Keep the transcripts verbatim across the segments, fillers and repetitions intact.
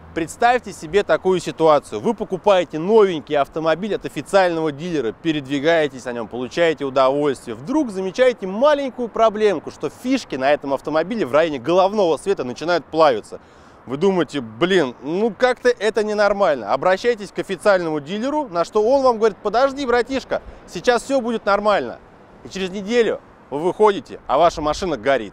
Представьте себе такую ситуацию. Вы покупаете новенький автомобиль от официального дилера, передвигаетесь на нем, получаете удовольствие. Вдруг замечаете маленькую проблемку, что фишки на этом автомобиле в районе головного света начинают плавиться. Вы думаете, блин, ну как-то это ненормально. Обращайтесь к официальному дилеру, на что он вам говорит: подожди, братишка, сейчас все будет нормально. И через неделю вы выходите, а ваша машина горит.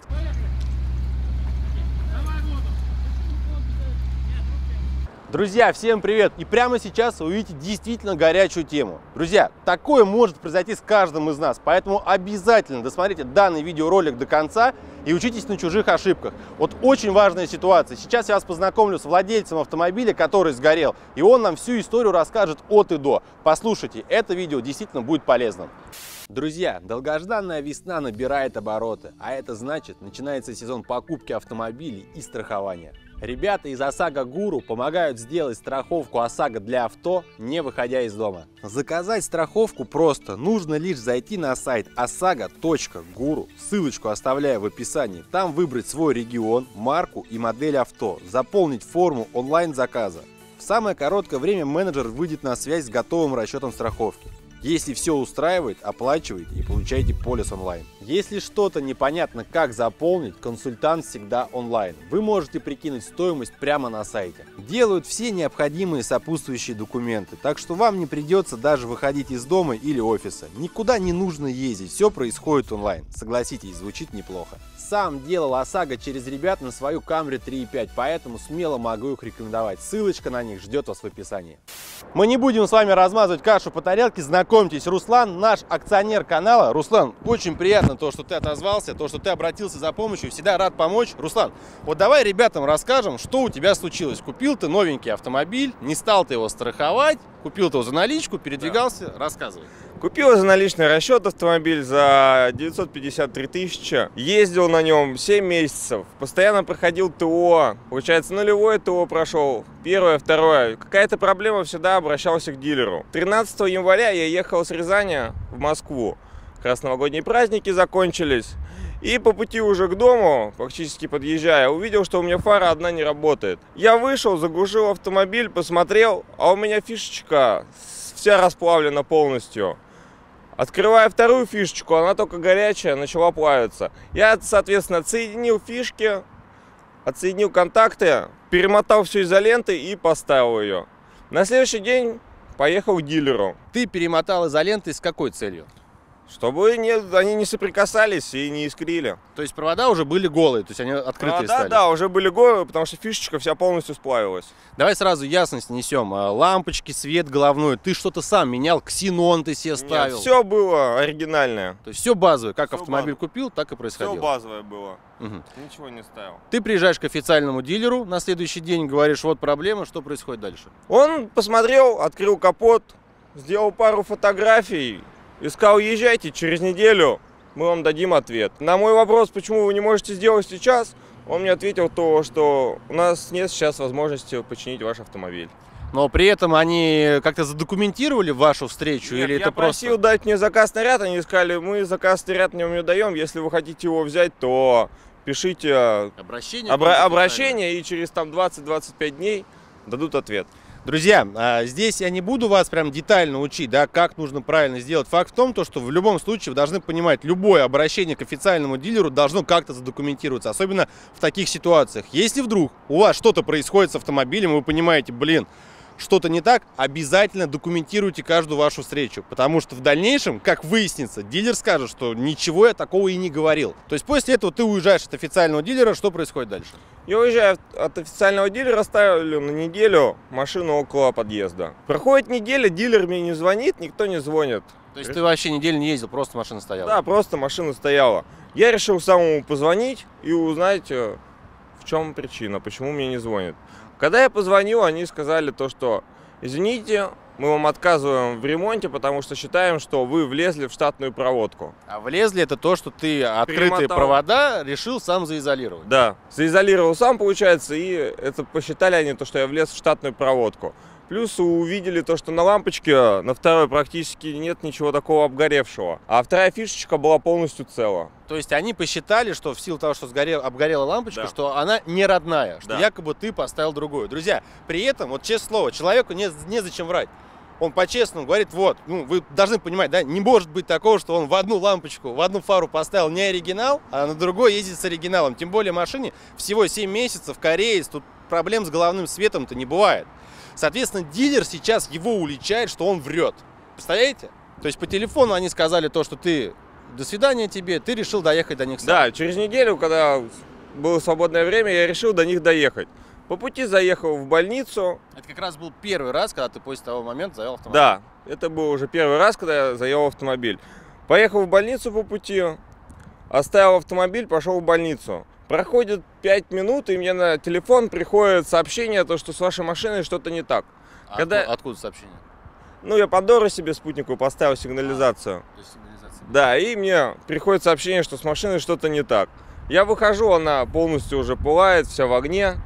Друзья, всем привет! И прямо сейчас вы увидите действительно горячую тему. Друзья, такое может произойти с каждым из нас, поэтому обязательно досмотрите данный видеоролик до конца и учитесь на чужих ошибках. Вот очень важная ситуация. Сейчас я вас познакомлю с владельцем автомобиля, который сгорел, и он нам всю историю расскажет от и до. Послушайте, это видео действительно будет полезным. Друзья, долгожданная весна набирает обороты, а это значит, начинается сезон покупки автомобилей и страхования. Ребята из ОСАГО Гуру помогают сделать страховку ОСАГО для авто, не выходя из дома. Заказать страховку просто. Нужно лишь зайти на сайт осаго точка гуру, ссылочку оставляю в описании. Там выбрать свой регион, марку и модель авто, заполнить форму онлайн-заказа. В самое короткое время менеджер выйдет на связь с готовым расчетом страховки. Если все устраивает, оплачивайте и получайте полис онлайн. Если что-то непонятно, как заполнить, консультант всегда онлайн. Вы можете прикинуть стоимость прямо на сайте. Делают все необходимые сопутствующие документы, так что вам не придется даже выходить из дома или офиса. Никуда не нужно ездить, все происходит онлайн. Согласитесь, звучит неплохо. Сам делал ОСАГО через ребят на свою Камри три и пять, поэтому смело могу их рекомендовать. Ссылочка на них ждет вас в описании. Мы не будем с вами размазывать кашу по тарелке. Знакомьтесь, Руслан, наш акционер канала. Руслан, очень приятно то, что ты отозвался, то, что ты обратился за помощью. Всегда рад помочь. Руслан, вот давай ребятам расскажем, что у тебя случилось. Купил ты новенький автомобиль, не стал ты его страховать, купил ты его за наличку, передвигался. Да. Рассказывай. Купил за наличный расчет автомобиль за девятьсот пятьдесят три тысячи. Ездил на нем семь месяцев. Постоянно проходил ТО. Получается, нулевое ТО прошел. Первое, второе. Какая-то проблема, всегда обращался к дилеру. тринадцатого января я ехал с Рязани в Москву. Как раз новогодние праздники закончились. И по пути уже к дому, практически подъезжая, увидел, что у меня фара одна не работает. Я вышел, заглушил автомобиль, посмотрел, а у меня фишечка вся расплавлена полностью. Открывая вторую фишечку, она только горячая, начала плавиться. Я, соответственно, отсоединил фишки, отсоединил контакты, перемотал все изолентой и поставил ее. На следующий день поехал к дилеру. Ты перемотал изолентой с какой целью? Чтобы не, они не соприкасались и не искрили. То есть провода уже были голые, то есть они открытые провода, стали? Да, уже были голые, потому что фишечка вся полностью сплавилась. Давай сразу ясность несем. Лампочки, свет головной, ты что-то сам менял, ксенон ты себе ставил? Нет, все было оригинальное. То есть все базовое, как все автомобиль баз... купил, так и происходило? Все базовое было, угу. Ничего не ставил. Ты приезжаешь к официальному дилеру, на следующий день говоришь, вот проблема, что происходит дальше? Он посмотрел, открыл капот, сделал пару фотографий. И сказал: езжайте, через неделю мы вам дадим ответ. На мой вопрос, почему вы не можете сделать сейчас, он мне ответил то, что у нас нет сейчас возможности починить ваш автомобиль. Но при этом они как-то задокументировали вашу встречу? Нет, или я это просил просто... дать мне заказный ряд, они сказали: мы заказный ряд не даем, если вы хотите его взять, то пишите обращение, обра обращение и через там двадцать-двадцать пять дней дадут ответ. Друзья, здесь я не буду вас прям детально учить, да, как нужно правильно сделать. Факт в том, то, что в любом случае вы должны понимать, любое обращение к официальному дилеру должно как-то задокументироваться, особенно в таких ситуациях. Если вдруг у вас что-то происходит с автомобилем, и вы понимаете, блин, что-то не так, обязательно документируйте каждую вашу встречу, потому что в дальнейшем, как выяснится, дилер скажет, что ничего я такого и не говорил. То есть после этого ты уезжаешь от официального дилера, что происходит дальше? Я уезжаю от официального дилера, ставлю на неделю машину около подъезда. Проходит неделя, дилер мне не звонит, никто не звонит. То есть ты вообще неделю не ездил, просто машина стояла? Да, просто машина стояла. Я решил самому позвонить и узнать, в чем причина, почему мне не звонят. Когда я позвонил, они сказали то, что извините, мы вам отказываем в ремонте, потому что считаем, что вы влезли в штатную проводку. А влезли — это то, что ты открытые Перемотал. провода решил сам заизолировать? Да, заизолировал сам, получается, и это посчитали они, то, что я влез в штатную проводку. Плюс увидели то, что на лампочке, на второй практически нет ничего такого обгоревшего. А вторая фишечка была полностью цела. То есть они посчитали, что в силу того, что сгорел, обгорела лампочка, Да. что она не родная, что Да. якобы ты поставил другую. Друзья, при этом, вот честное слово, человеку не, незачем врать. Он по-честному говорит, вот, ну, вы должны понимать, да, не может быть такого, что он в одну лампочку, в одну фару поставил не оригинал, а на другой ездит с оригиналом. Тем более машине всего семь месяцев, кореец, тут проблем с головным светом-то не бывает. Соответственно, дилер сейчас его уличает, что он врет. Представляете? То есть по телефону они сказали то, что ты, до свидания тебе, ты решил доехать до них сам. Да, через неделю, когда было свободное время, я решил до них доехать. По пути заехал в больницу. Это как раз был первый раз, когда ты после того момента завел автомобиль. Да, это был уже первый раз, когда я завел автомобиль. Поехал в больницу по пути, оставил автомобиль, пошел в больницу. Проходит пять минут, и мне на телефон приходит сообщение, то, что с вашей машиной что-то не так. А Когда... откуда, откуда сообщение? Ну, я Пандору себе спутниковую поставил сигнализацию. То есть сигнализация. Да, и мне приходит сообщение, что с машиной что-то не так. Я выхожу, она полностью уже пылает, вся в огне.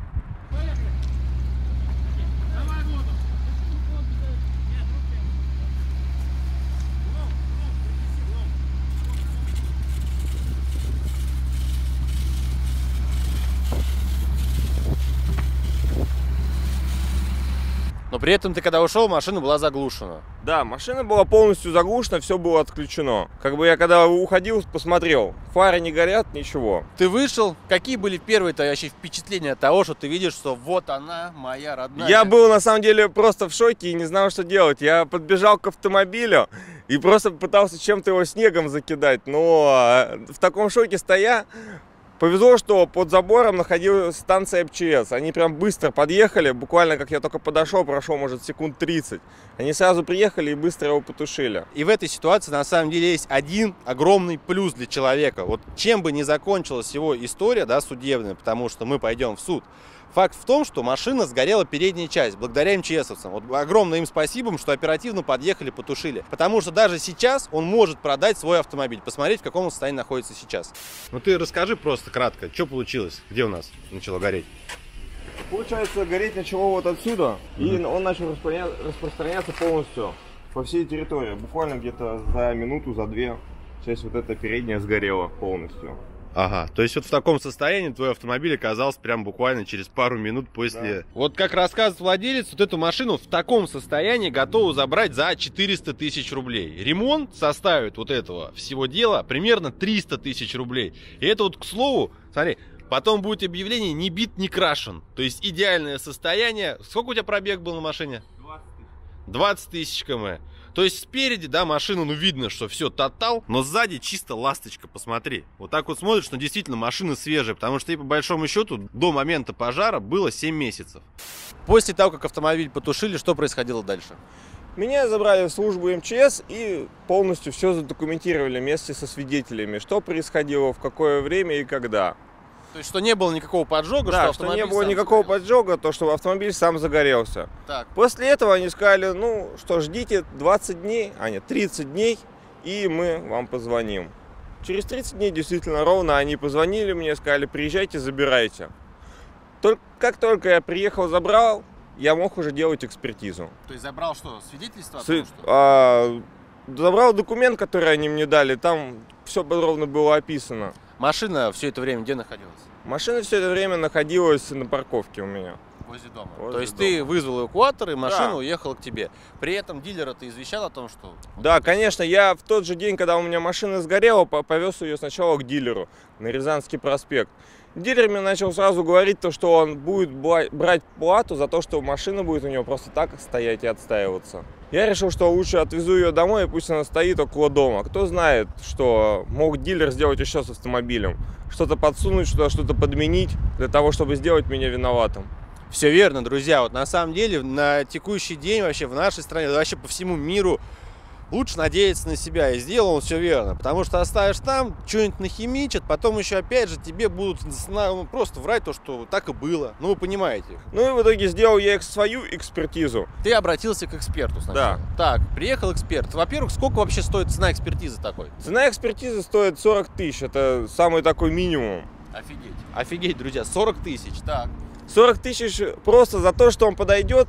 Но при этом ты, когда ушел, машина была заглушена. Да, машина была полностью заглушена, все было отключено. Как бы я когда уходил, посмотрел, фары не горят, ничего. Ты вышел, какие были первые-то вообще впечатления от того, что ты видишь, что вот она, моя родная? Я был на самом деле просто в шоке и не знал, что делать. Я подбежал к автомобилю и просто пытался чем-то его снегом закидать. Но в таком шоке стоя, повезло, что под забором находилась станция МЧС. Они прям быстро подъехали, буквально как я только подошел, прошло, может, секунд тридцать. Они сразу приехали и быстро его потушили. И в этой ситуации на самом деле есть один огромный плюс для человека. Вот чем бы ни закончилась его история, да, судебная, потому что мы пойдем в суд, факт в том, что машина сгорела передняя часть, благодаря МЧСовцам. Вот огромное им спасибо, что оперативно подъехали, потушили. Потому что даже сейчас он может продать свой автомобиль, посмотреть, в каком он состоянии находится сейчас. Ну ты расскажи просто кратко, что получилось, где у нас начало гореть? Получается, гореть начало вот отсюда, mm-hmm. и он начал распространяться полностью по всей территории. Буквально где-то за минуту, за две часть вот эта передняя сгорела полностью. Ага, то есть вот в таком состоянии твой автомобиль оказался прям буквально через пару минут после... Да. Вот как рассказывает владелец, вот эту машину в таком состоянии готовы забрать за четыреста тысяч рублей. Ремонт составит вот этого всего дела примерно триста тысяч рублей. И это вот, к слову, смотри, потом будет объявление «не бит, не крашен». То есть идеальное состояние. Сколько у тебя пробег был на машине? двадцать тысяч км. То есть спереди, да, машину, ну, видно, что все тотал, но сзади чисто ласточка, посмотри. Вот так вот смотришь, но действительно машина свежая, потому что и по большому счету до момента пожара было семь месяцев. После того, как автомобиль потушили, что происходило дальше? Меня забрали в службу МЧС и полностью все задокументировали вместе со свидетелями, что происходило, в какое время и когда. То есть, что не было никакого поджога, да, что что автомобиль не было сам никакого загорелся. поджога, то, что автомобиль сам загорелся. Так. После этого они сказали, ну, что ждите двадцать дней, а нет, тридцать дней, и мы вам позвоним. Через тридцать дней действительно ровно они позвонили мне, сказали, приезжайте, забирайте. Только, как только я приехал, забрал, я мог уже делать экспертизу. То есть забрал что, свидетельство? О С... том, что... а, забрал документ, который они мне дали, там все подробно было описано. Машина все это время где находилась? Машина все это время находилась на парковке у меня. Возле дома. Возле То есть дома. ты вызвал эвакуатор, и машина Да. уехала к тебе. При этом дилера ты извещал о том, что... Да, конечно, я в тот же день, когда у меня машина сгорела, повез ее сначала к дилеру на Рязанский проспект. Дилер мне начал сразу говорить, то, что он будет брать плату за то, что машина будет у него просто так стоять и отстаиваться. Я решил, что лучше отвезу ее домой, и пусть она стоит около дома. Кто знает, что мог дилер сделать еще с автомобилем. Что-то подсунуть, что-то подменить, для того, чтобы сделать меня виноватым. Все верно, друзья. Вот на самом деле на текущий день вообще в нашей стране, вообще по всему миру лучше надеяться на себя. И сделал он все верно. Потому что оставишь там, что-нибудь нахимичат, потом еще опять же тебе будут просто врать то, что так и было. Ну вы понимаете. Ну и в итоге сделал я свою экспертизу. Ты обратился к эксперту сначала. Да. Так, приехал эксперт. Во-первых, сколько вообще стоит цена экспертизы такой? Цена экспертизы стоит сорок тысяч. Это самый такой минимум. Офигеть. Офигеть, друзья, сорок тысяч. Так. сорок тысяч просто за то, что он подойдет,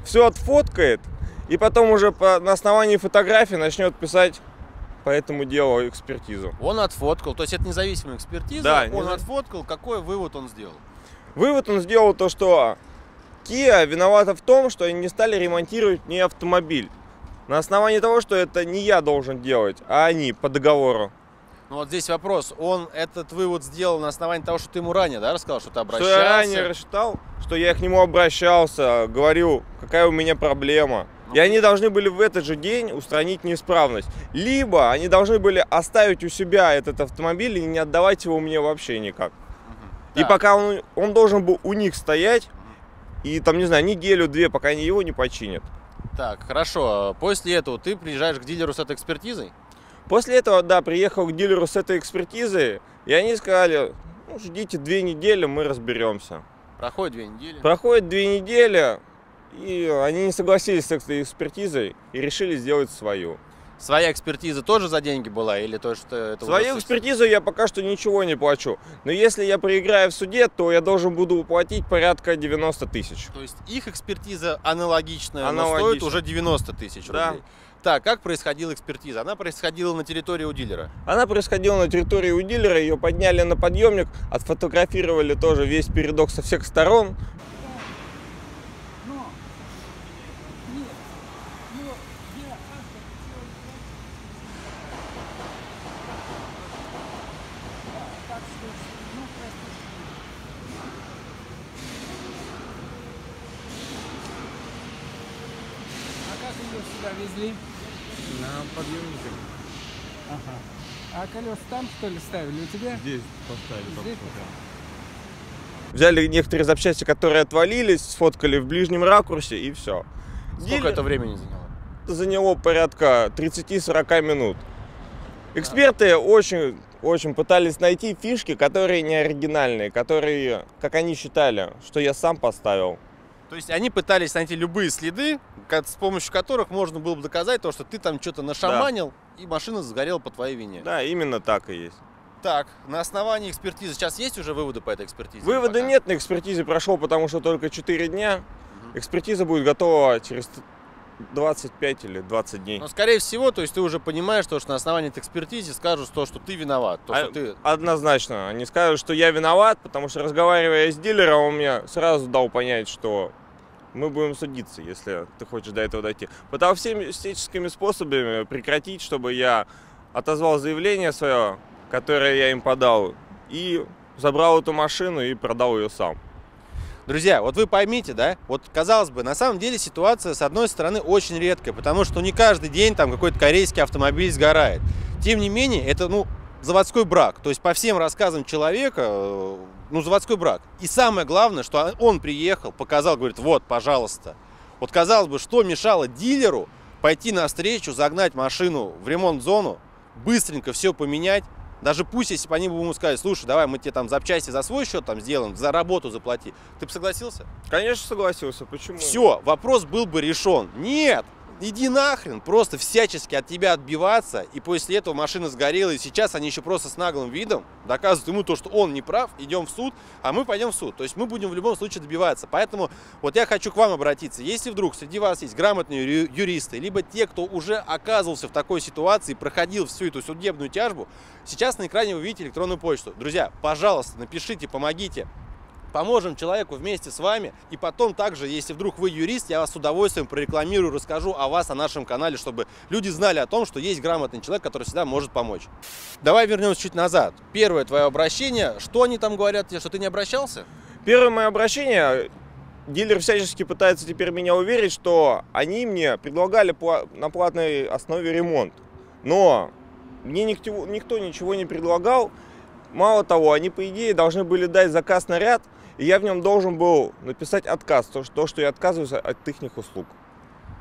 все отфоткает, и потом уже по, на основании фотографии начнет писать по этому делу экспертизу. Он отфоткал, то есть это независимая экспертиза, да, он не... отфоткал, какой вывод он сделал? Вывод он сделал то, что Kia виновата в том, что они не стали ремонтировать мне автомобиль. На основании того, что это не я должен делать, а они по договору. Ну вот здесь вопрос, он этот вывод сделал на основании того, что ты ему ранее, да, рассказал, что ты обращался? Что я ранее рассчитал, что я к нему обращался, говорю, какая у меня проблема. И они должны были в этот же день устранить неисправность. Либо они должны были оставить у себя этот автомобиль и не отдавать его мне вообще никак. Угу. И да. пока он, он должен был у них стоять, угу. и там, не знаю, неделю-две, пока они его не починят. Так, хорошо. После этого ты приезжаешь к дилеру с этой экспертизой? После этого, да, приехал к дилеру с этой экспертизой, и они сказали, ну, ждите две недели, мы разберемся. Проходит две недели? Проходит две недели, и они не согласились с этой экспертизой и решили сделать свою. Своя экспертиза тоже за деньги была? Или то, что это Свою экспертизу я пока что ничего не плачу. Но если я проиграю в суде, то я должен буду уплатить порядка девяносто тысяч. То есть их экспертиза аналогичная, Аналогично. но стоит уже девяносто тысяч рублей. Да. Так, как происходила экспертиза? Она происходила на территории у дилера? Она происходила на территории у дилера, ее подняли на подъемник, отфотографировали тоже весь передок со всех сторон. Везли? На подъемнике. Ага. А колеса там, что ли, ставили у тебя? Здесь поставили. Здесь? Взяли некоторые запчасти, которые отвалились, сфоткали в ближнем ракурсе и все. Сколько Дилер... это времени заняло? Это заняло порядка тридцати-сорока минут. Эксперты да. очень, очень пытались найти фишки, которые не оригинальные, которые, как они считали, что я сам поставил. То есть они пытались найти любые следы, с помощью которых можно было бы доказать то, что ты там что-то нашаманил, да. и машина сгорела по твоей вине. Да, именно так и есть. Так, на основании экспертизы сейчас есть уже выводы по этой экспертизе? Вывода нет, на экспертизе прошел, потому что только четыре дня. Угу. Экспертиза будет готова через двадцать пять или двадцать дней. Но, скорее всего, то есть ты уже понимаешь, то, что на основании этой экспертизы скажут, то, что ты виноват. То, а, что ты... Однозначно. Они скажут, что я виноват, потому что, разговаривая с дилером, он мне сразу дал понять, что мы будем судиться, если ты хочешь до этого дойти. Пытался всеми всяческими способами прекратить, чтобы я отозвал заявление свое, которое я им подал, и забрал эту машину и продал ее сам. Друзья, вот вы поймите, да, вот казалось бы, на самом деле ситуация, с одной стороны, очень редкая, потому что не каждый день там какой-то корейский автомобиль сгорает. Тем не менее, это, ну, заводской брак. То есть по всем рассказам человека, ну, заводской брак. И самое главное, что он приехал, показал, говорит, вот, пожалуйста. Вот, казалось бы, что мешало дилеру пойти навстречу, загнать машину в ремонт-зону, быстренько все поменять. Даже пусть, если бы они бы ему сказали, слушай, давай мы тебе там запчасти за свой счет там сделаем, за работу заплати. Ты бы согласился? Конечно, согласился. Почему? Все, вопрос был бы решен. Нет! Иди нахрен, просто всячески от тебя отбиваться, и после этого машина сгорела, и сейчас они еще просто с наглым видом доказывают ему то, что он не прав, идем в суд, а мы пойдем в суд. То есть мы будем в любом случае добиваться. Поэтому вот я хочу к вам обратиться. Если вдруг среди вас есть грамотные юристы, либо те, кто уже оказывался в такой ситуации, проходил всю эту судебную тяжбу, сейчас на экране вы видите электронную почту. Друзья, пожалуйста, напишите, помогите. Поможем человеку вместе с вами. И потом также, если вдруг вы юрист, я вас с удовольствием прорекламирую, расскажу о вас, о нашем канале, чтобы люди знали о том, что есть грамотный человек, который всегда может помочь. Давай вернемся чуть назад. Первое твое обращение. Что они там говорят тебе, что ты не обращался? Первое мое обращение. Дилер всячески пытается теперь меня уверить, что они мне предлагали на платной основе ремонт. Но мне никто, никто ничего не предлагал. Мало того, они, по идее, должны были дать заказ на ряд, и я в нем должен был написать отказ, то, что я отказываюсь от их услуг.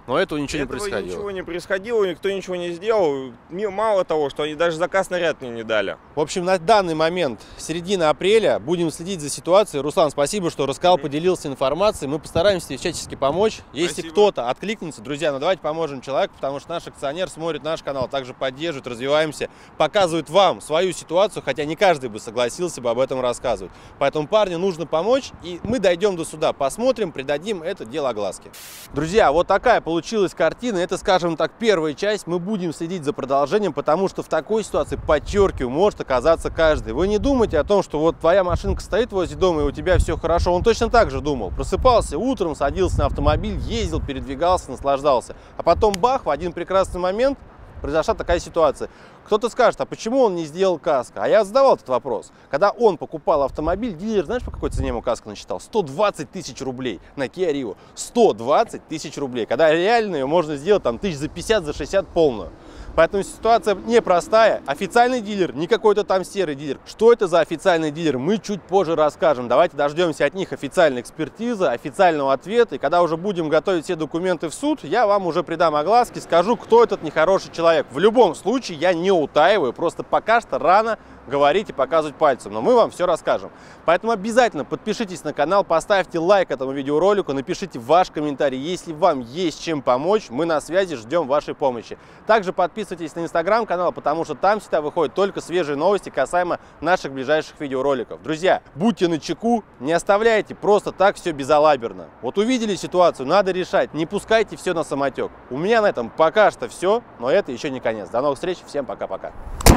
Но этого ничего Этого не происходило. ничего не происходило, никто ничего не сделал. Мало того, что они даже заказ на ряд мне не дали. В общем, на данный момент, середина апреля, будем следить за ситуацией. Руслан, спасибо, что рассказал, поделился информацией. Мы постараемся тебе всячески помочь. Если Спасибо. кто-то откликнется, друзья, ну давайте поможем человеку, потому что наш акционер смотрит наш канал, также поддерживает, развиваемся, показывает вам свою ситуацию, хотя не каждый бы согласился бы об этом рассказывать. Поэтому парню нужно помочь, и мы дойдем до суда, посмотрим, придадим это дело огласке. Друзья, вот такая получилась картина. Это, скажем так, первая часть. Мы будем следить за продолжением, потому что в такой ситуации, подчеркиваю, может оказаться каждый. Вы не думайте о том, что вот твоя машинка стоит возле дома и у тебя все хорошо. Он точно так же думал. Просыпался утром, садился на автомобиль, ездил, передвигался, наслаждался. А потом бах, в один прекрасный момент произошла такая ситуация. Кто-то скажет, а почему он не сделал каско? А я задавал этот вопрос. Когда он покупал автомобиль, дилер, знаешь, по какой цене ему каско насчитал? сто двадцать тысяч рублей на Kia Rio. сто двадцать тысяч рублей. Когда реально ее можно сделать там тысяч за пятьдесят, за шестьдесят полную. Поэтому ситуация непростая. Официальный дилер, не какой-то там серый дилер. Что это за официальный дилер, мы чуть позже расскажем. Давайте дождемся от них официальной экспертизы, официального ответа. И когда уже будем готовить все документы в суд, я вам уже придам огласки, скажу, кто этот нехороший человек. В любом случае, я не утаиваю, просто пока что рано говорить и показывать пальцем, но мы вам все расскажем. Поэтому обязательно подпишитесь на канал, поставьте лайк этому видеоролику, напишите ваш комментарий. Если вам есть чем помочь, мы на связи, ждем вашей помощи. Также подписывайтесь на инстаграм-канал, потому что там всегда выходят только свежие новости касаемо наших ближайших видеороликов. Друзья, будьте начеку, не оставляйте просто так все безалаберно. Вот увидели ситуацию, надо решать, не пускайте все на самотек. У меня на этом пока что все, но это еще не конец. До новых встреч, всем пока-пока.